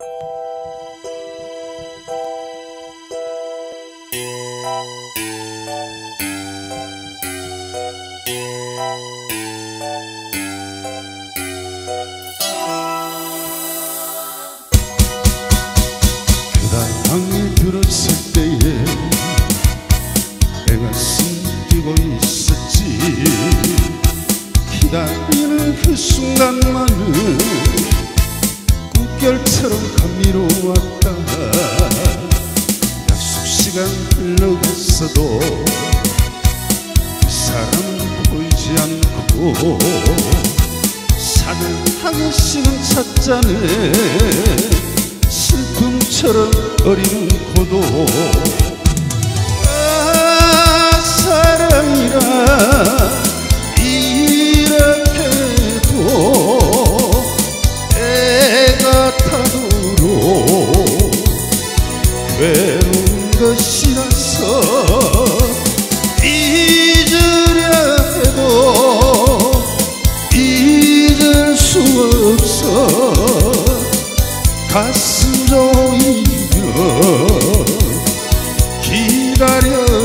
방에 들었을 때에 내 가슴 뛰고 있었지. 기다리는 그 순간만은 꿈결처럼 감미로웠다. 약속 시간 흘러갔어도 그 사람은 보이지 않고 사랑하기 싫은 찻잔에 슬픔처럼 어리는 고도. 아, 사랑이라 이렇게도 애가 타도록 괴로운 것이라서 잊으려 해도 잊을 수 없어. 가슴 조이며 기다려